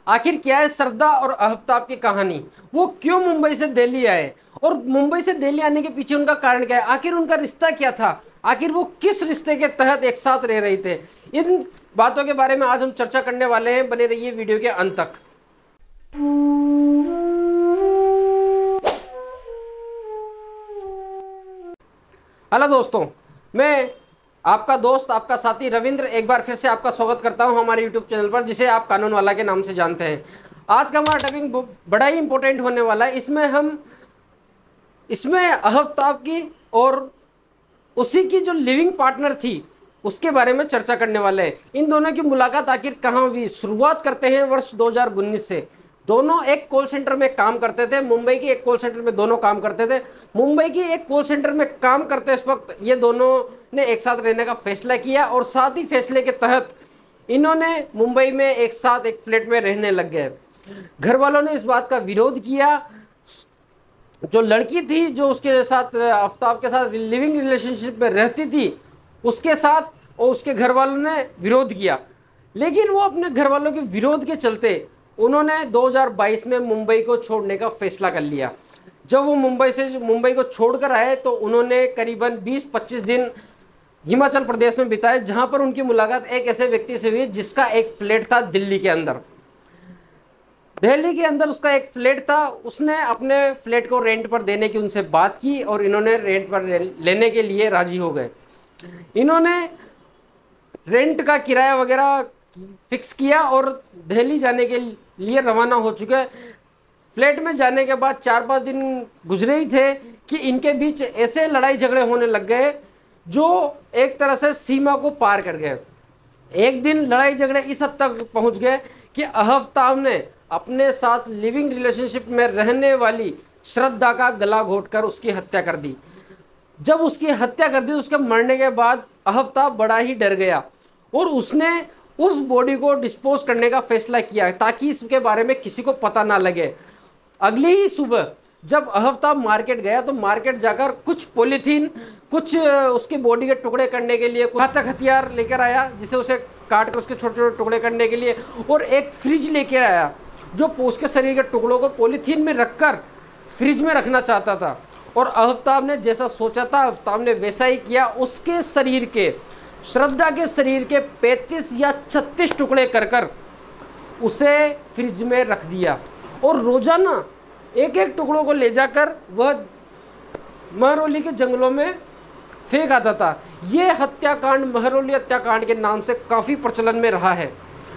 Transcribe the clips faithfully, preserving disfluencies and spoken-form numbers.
आखिर क्या है श्रद्धा और आफ्ताब की कहानी? वो क्यों मुंबई से दिल्ली आए और मुंबई से दिल्ली आने के पीछे उनका कारण क्या है? आखिर उनका रिश्ता क्या था? आखिर वो किस रिश्ते के तहत एक साथ रह रहे थे? इन बातों के बारे में आज हम चर्चा करने वाले हैं। बने रहिए वीडियो के अंत तक। हेलो दोस्तों, मैं आपका दोस्त, आपका साथी रविंद्र एक बार फिर से आपका स्वागत करता हूं हमारे यूट्यूब चैनल पर, जिसे आप कानून वाला के नाम से जानते हैं। आज का हमारा टॉपिक बड़ा ही इंपॉर्टेंट होने वाला है। इसमें हम इसमें आफ्ताब की और उसी की जो लिविंग पार्टनर थी उसके बारे में चर्चा करने वाले हैं। इन दोनों की मुलाकात आखिर कहाँ हुई? शुरुआत करते हैं वर्ष दो हज़ार उन्नीस से। दोनों एक कॉल सेंटर में काम करते थे। मुंबई की एक कॉल सेंटर में दोनों काम करते थे। मुंबई की एक कॉल सेंटर में काम करते इस वक्त ये दोनों ने एक साथ रहने का फैसला किया और साथ ही फैसले के तहत इन्होंने मुंबई में एक साथ एक फ्लैट में रहने लग गए। घर वालों ने इस बात का विरोध किया। जो लड़की थी जो उसके साथ आफ्ताब के साथ लिविंग रिलेशनशिप में रहती थी, उसके साथ और उसके घर वालों ने विरोध किया। लेकिन वो अपने घर वालों के विरोध के चलते उन्होंने दो हज़ार बाईस में मुंबई को छोड़ने का फैसला कर लिया। जब वो मुंबई से मुंबई को छोड़कर आए तो उन्होंने करीबन बीस पच्चीस दिन हिमाचल प्रदेश में बिताए, जहां पर उनकी मुलाकात एक ऐसे व्यक्ति से हुई जिसका एक फ्लैट था दिल्ली के अंदर। दिल्ली के अंदर उसका एक फ्लैट था। उसने अपने फ्लैट को रेंट पर देने की उनसे बात की और इन्होंने रेंट पर लेने के लिए राजी हो गए। इन्होंने रेंट का किराया वगैरह फिक्स किया और दिल्ली जाने के लिए रवाना हो चुके। फ्लैट में जाने के बाद चार पाँच दिन गुजरे ही थे कि इनके बीच ऐसे लड़ाई झगड़े होने लग गए जो एक तरह से सीमा को पार कर गए। एक दिन लड़ाई झगड़े इस हद तक पहुंच गए कि आफ्ताब ने अपने साथ लिविंग रिलेशनशिप में रहने वाली श्रद्धा का गला घोटकर उसकी हत्या कर दी। जब उसकी हत्या कर दी, उसके मरने के बाद आफ्ताब बड़ा ही डर गया और उसने उस बॉडी को डिस्पोज करने का फैसला किया ताकि इसके बारे में किसी को पता ना लगे। अगली ही सुबह जब आफ्ताब मार्केट गया तो मार्केट जाकर कुछ पॉलीथीन, कुछ उसकी बॉडी के टुकड़े करने के लिए घातक हथियार लेकर आया, जिसे उसे काट कर उसके छोटे छोटे टुकड़े करने के लिए, और एक फ्रिज लेकर आया जो उसके शरीर के टुकड़ों को पॉलीथीन में रखकर फ्रिज में रखना चाहता था। और आफ्ताब ने जैसा सोचा था आफ्ताब ने वैसा ही किया। उसके शरीर के, श्रद्धा के शरीर के पैंतीस या छत्तीस टुकड़े कर कर उसे फ्रिज में रख दिया और रोजाना एक एक टुकड़ों को ले जाकर वह महरौली के जंगलों में फेंक आता था। यह हत्याकांड महरौली हत्याकांड के नाम से काफ़ी प्रचलन में रहा है।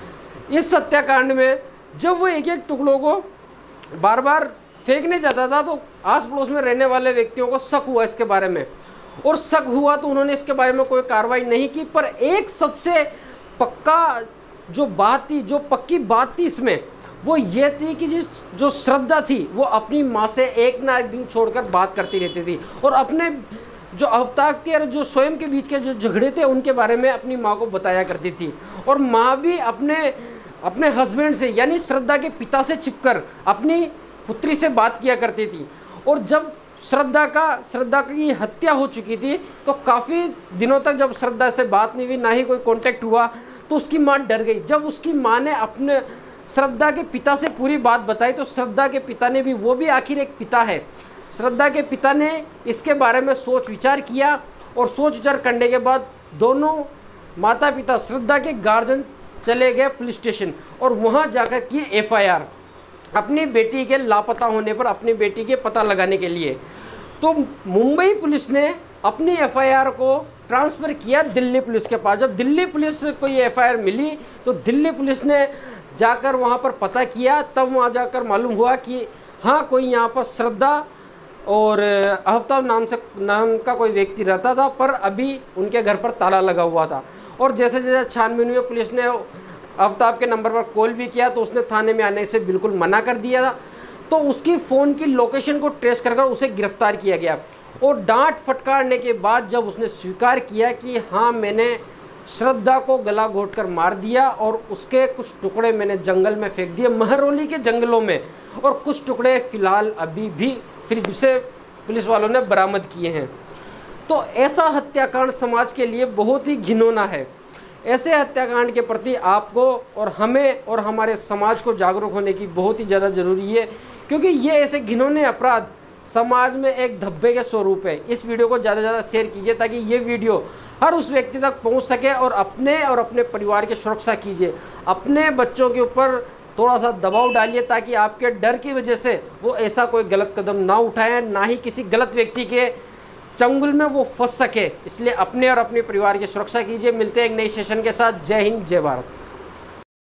इस हत्याकांड में जब वो एक एक टुकड़ों को बार बार फेंकने जाता था तो आस पड़ोस में रहने वाले व्यक्तियों को शक हुआ इसके बारे में, और शक हुआ तो उन्होंने इसके बारे में कोई कार्रवाई नहीं की। पर एक सबसे पक्का जो बात थी, जो पक्की बात थी इसमें, वो ये थी कि जिस जो श्रद्धा थी वो अपनी माँ से एक ना एक दिन छोड़कर बात करती रहती थी और अपने जो आफ्ताब के और जो स्वयं के बीच के जो झगड़े थे उनके बारे में अपनी माँ को बताया करती थी। और माँ भी अपने अपने हस्बैंड से यानी श्रद्धा के पिता से छिपकर अपनी पुत्री से बात किया करती थी। और जब श्रद्धा का श्रद्धा की हत्या हो चुकी थी तो काफ़ी दिनों तक जब श्रद्धा से बात नहीं हुई, ना ही कोई कांटेक्ट हुआ, तो उसकी माँ डर गई। जब उसकी माँ ने अपने श्रद्धा के पिता से पूरी बात बताई तो श्रद्धा के पिता ने भी, वो भी आखिर एक पिता है, श्रद्धा के पिता ने इसके बारे में सोच विचार किया और सोच विचार करने के बाद दोनों माता पिता श्रद्धा के गार्जियन चले गए पुलिस स्टेशन और वहाँ जाकर की एफ आई आर अपनी बेटी के लापता होने पर, अपनी बेटी के पता लगाने के लिए। तो मुंबई पुलिस ने अपनी एफ आई आर को ट्रांसफ़र किया दिल्ली पुलिस के पास। जब दिल्ली पुलिस को ये एफ आई आर मिली तो दिल्ली पुलिस ने जाकर वहाँ पर पता किया। तब वहाँ जाकर मालूम हुआ कि हाँ, कोई यहाँ पर श्रद्धा और आफ्ताब नाम से नाम का कोई व्यक्ति रहता था, पर अभी उनके घर पर ताला लगा हुआ था। और जैसे जैसे छानबीन हुई, पुलिस ने आफ्ताब के नंबर पर कॉल भी किया तो उसने थाने में आने से बिल्कुल मना कर दिया। तो उसकी फ़ोन की लोकेशन को ट्रेस कर कर उसे गिरफ्तार किया गया और डांट फटकारने के बाद जब उसने स्वीकार किया कि हाँ, मैंने श्रद्धा को गला घोटकर मार दिया और उसके कुछ टुकड़े मैंने जंगल में फेंक दिए, महरौली के जंगलों में, और कुछ टुकड़े फ़िलहाल अभी भी फ्रिज से पुलिस वालों ने बरामद किए हैं। तो ऐसा हत्याकांड समाज के लिए बहुत ही घिनौना है। ऐसे हत्याकांड के प्रति आपको और हमें और हमारे समाज को जागरूक होने की बहुत ही ज़्यादा ज़रूरी है, क्योंकि ये ऐसे घिनौने अपराध समाज में एक धब्बे के स्वरूप है। इस वीडियो को ज़्यादा से ज़्यादा शेयर कीजिए ताकि ये वीडियो हर उस व्यक्ति तक पहुंच सके और अपने और अपने परिवार की सुरक्षा कीजिए। अपने बच्चों के ऊपर थोड़ा सा दबाव डालिए ताकि आपके डर की वजह से वो ऐसा कोई गलत कदम ना उठाएं, ना ही किसी गलत व्यक्ति के चंगुल में वो फंस सके। इसलिए अपने और अपने परिवार की सुरक्षा कीजिए। मिलते हैं एक नई सेशन के साथ। जय हिंद, जय भारत।